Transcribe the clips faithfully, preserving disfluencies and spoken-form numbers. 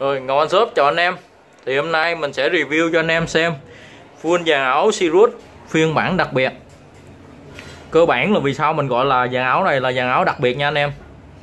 Rồi, Ngọc Anh Shop chào anh em. Thì hôm nay mình sẽ review cho anh em xem full dàn áo Sirius phiên bản đặc biệt. Cơ bản là vì sao mình gọi là dàn áo này là dàn áo đặc biệt nha anh em.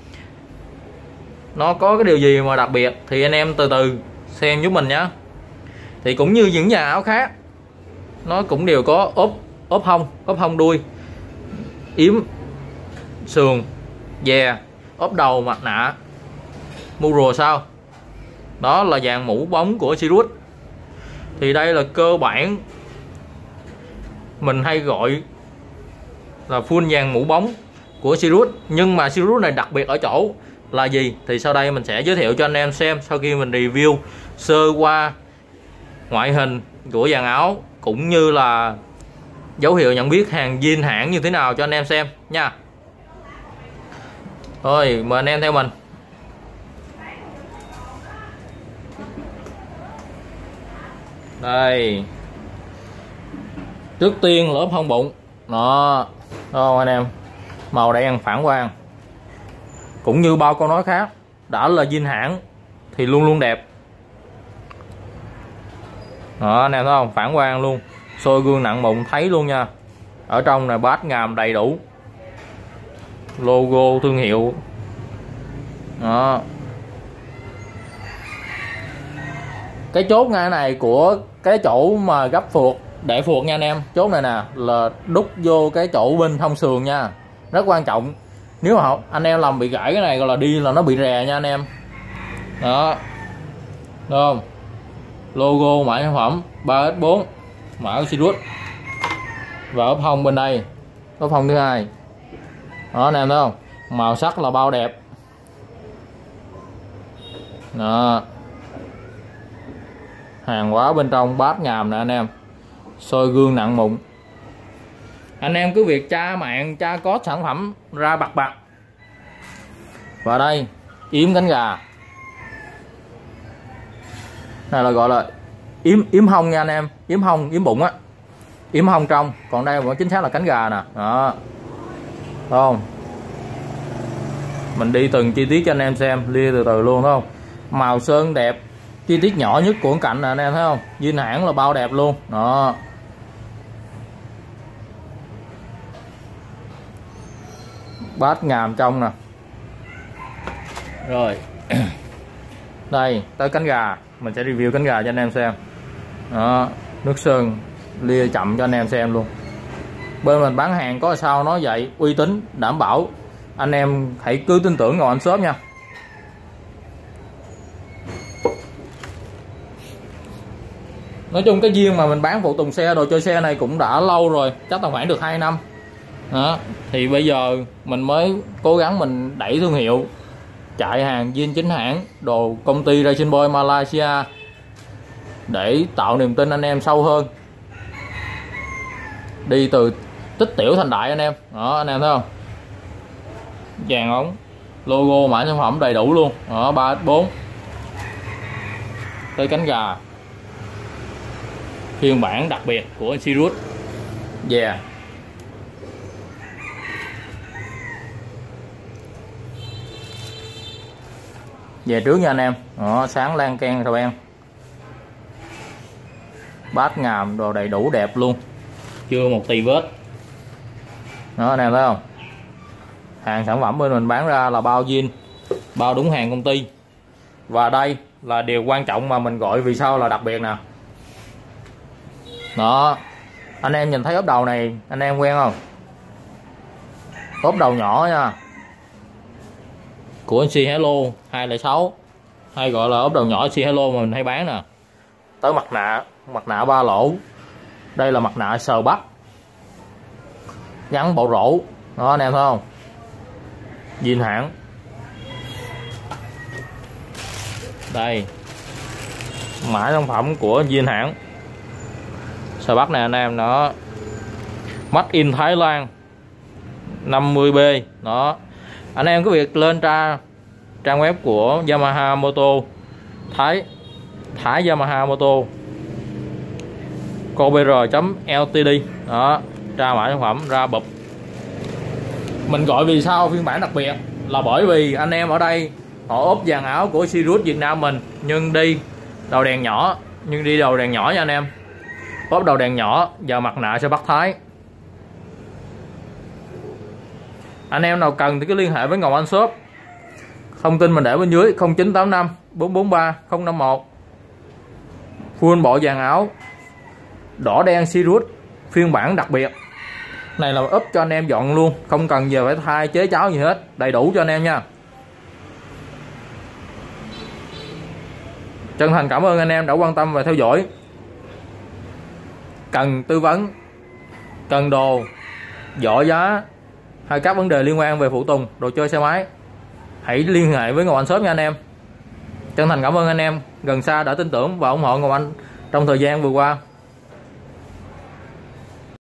Nó có cái điều gì mà đặc biệt thì anh em từ từ xem giúp mình nhé. Thì cũng như những dàn áo khác, nó cũng đều có ốp ốp hông, ốp hông đuôi, yếm, sườn, dè, ốp đầu, mặt nạ, mũ rùa sau. Đó là dàn mũ bóng của Sirius. Thì đây là cơ bản mình hay gọi là full dàn mũ bóng của Sirius. Nhưng mà Sirius này đặc biệt ở chỗ là gì thì sau đây mình sẽ giới thiệu cho anh em xem sau khi mình review sơ qua ngoại hình của dàn áo cũng như là dấu hiệu nhận biết hàng zin hãng như thế nào cho anh em xem nha. Rồi mời anh em theo mình. Đây, trước tiên là ốp hông bụng đó, đó anh em, màu đen phản quang. Cũng như bao câu nói khác, đã là zin hãng thì luôn luôn đẹp. Đó anh em thấy không, phản quang luôn, soi gương nặng mụn thấy luôn nha. Ở trong này bát ngàm đầy đủ, logo thương hiệu đó. Cái chốt ngay này của cái chỗ mà gấp phuộc để phuộc nha anh em, chốt này nè là đúc vô cái chỗ bên thông sườn nha, rất quan trọng. Nếu mà anh em làm bị gãy cái này gọi là đi là nó bị rè nha anh em. Đó, được không? Logo mã sản phẩm ba S bốn, mã Sirius. Và ốp hông bên đây, ốp hông thứ hai. Đó anh em thấy không? Màu sắc là bao đẹp. Đó. Hàng hóa bên trong bát ngàm nè anh em, soi gương nặng mụn. Anh em cứ việc tra mạng, tra code sản phẩm ra bạc bạc. Và đây yếm cánh gà, này là gọi là yếm yếm hông nha anh em, yếm hông, yếm bụng á, yếm hông trong. Còn đây mà chính xác là cánh gà nè. Đó, thấy không? Mình đi từng chi tiết cho anh em xem, lia từ từ luôn, thấy không? Màu sơn đẹp, chi tiết nhỏ nhất của cạnh nè anh em thấy không, zin hãng là bao đẹp luôn. Đó, bát ngàm trong nè. Rồi đây tới cánh gà, mình sẽ review cánh gà cho anh em xem. Đó, nước sơn lia chậm cho anh em xem luôn. Bên mình bán hàng có sao nói vậy, uy tín đảm bảo, anh em hãy cứ tin tưởng Ngọc Anh Shop nha. Nói chung cái duyên mà mình bán phụ tùng xe, đồ chơi xe này cũng đã lâu rồi, chắc là khoảng được hai năm. Đó, thì bây giờ mình mới cố gắng mình đẩy thương hiệu, chạy hàng zin chính hãng, đồ công ty Racing Boy Malaysia để tạo niềm tin anh em sâu hơn. Đi từ tích tiểu thành đại anh em. Đó anh em thấy không? Dàn ống, logo mã sản phẩm đầy đủ luôn. Đó, ba S bốn. Tới cánh gà phiên bản đặc biệt của Sirius. Yeah. Về trước nha anh em. Đó, sáng lan can rồi em. Bát ngàm đồ đầy đủ đẹp luôn, chưa một tì vết. Đó anh em thấy không? Hàng sản phẩm bên mình bán ra là bao zin, bao đúng hàng công ty. Và đây là điều quan trọng mà mình gọi vì sao là đặc biệt nè. Đó, anh em nhìn thấy ốp đầu này anh em quen không? Ốp đầu nhỏ nha, của xê Hello hai không sáu, hay gọi là ốp đầu nhỏ xê Hello mà mình hay bán nè. Tới mặt nạ, mặt nạ ba lỗ. Đây là mặt nạ sờ bắt, gắn bộ rổ. Đó anh em thấy không? Zin hãng. Đây, mã sản phẩm của zin hãng, sờ bắt nè anh em. Đó, Made in Thái Lan năm mươi B. Đó, anh em cứ việc lên tra trang web của Yamaha Moto Thái, Thái Yamaha Moto cobr chấm ltd. Đó, tra mã sản phẩm ra bụp. Mình gọi vì sao phiên bản đặc biệt là bởi vì anh em ở đây họ ốp dàn áo của Sirius Việt Nam mình, nhưng đi đầu đèn nhỏ, nhưng đi đầu đèn nhỏ nha anh em, ốp đầu đèn nhỏ và mặt nạ sẽ Bắc Thái. Anh em nào cần thì cứ liên hệ với Ngọc Anh Shop, thông tin mình để bên dưới không chín tám năm bốn bốn ba không năm một. Full bộ dàn áo đỏ đen Sirius phiên bản đặc biệt này là úp cho anh em dọn luôn, không cần giờ phải thay chế cháo gì hết, đầy đủ cho anh em nha. Chân thành cảm ơn anh em đã quan tâm và theo dõi. Cần tư vấn, cần đồ, giỏ giá hay các vấn đề liên quan về phụ tùng, đồ chơi xe máy, hãy liên hệ với Ngọc Anh Shop nha anh em. Chân thành cảm ơn anh em gần xa đã tin tưởng và ủng hộ Ngọc Anh trong thời gian vừa qua.